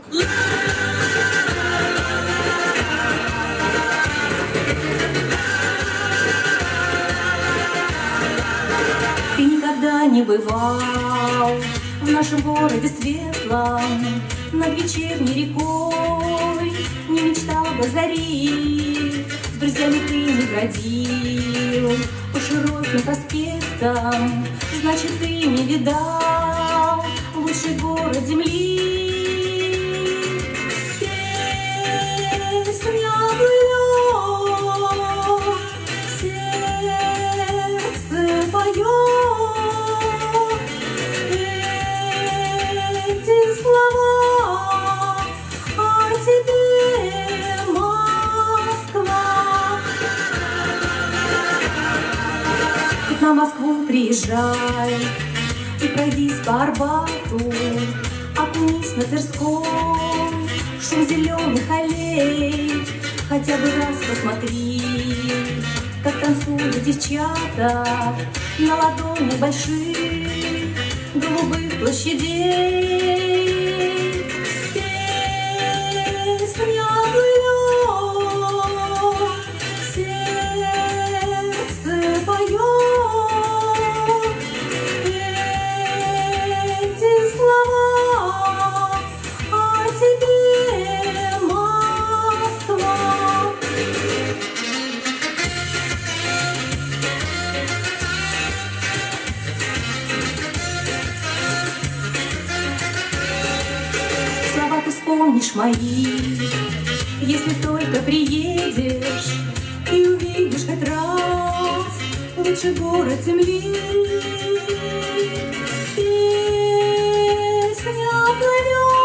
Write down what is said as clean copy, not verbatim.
Ты никогда не бывал в нашем городе светлом, над вечерней рекой не мечтал до зари. С друзьями ты не бродил по широким проспектам, значит, ты не видал лучший город земли. Песня плывет, сердце поет эти слова о тебе, Москва. Ты на Москву приезжай и пройдись по Арбату, окунись на Тверской в шум зеленых аллей. Хотя бы раз посмотри, как танцуют девчата на ладонях больших голубых площадей. Песня плывет, сердце поет эти слова о тебе, Москва. Слова ты вспомнишь мои, если только приедешь и увидишь хоть раз лучший город земли. Песня плывет.